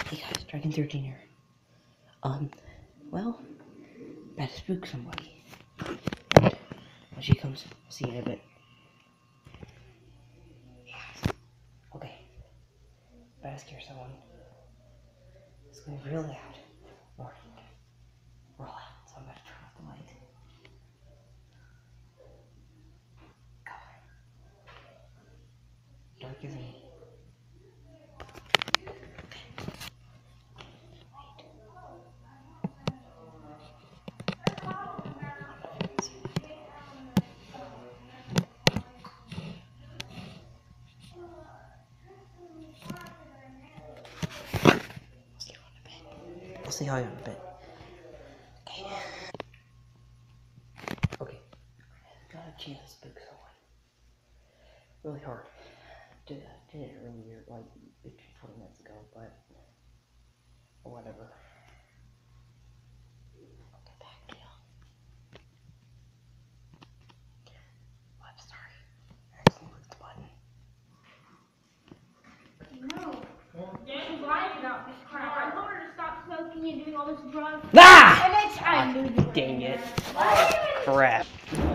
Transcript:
Hey guys, Dragon 13 here. Well, better spook somebody. When she comes, see you in a bit. Yes. Okay. Better scare someone. It's going to be real loud. Warning. Real loud, so I'm going to turn off the light. Go. Dark as me. I'll see how I am in a bit. Okay. Got a chance to spook someone. Really hard. Did it earlier, like 20 minutes ago, but whatever. I'll get back to you. I'm sorry. I accidentally clicked the button. No. Dan's lying about this crap. I told her to stop smoking and doing all this drugs. Ah! And it's Dang it. Crap.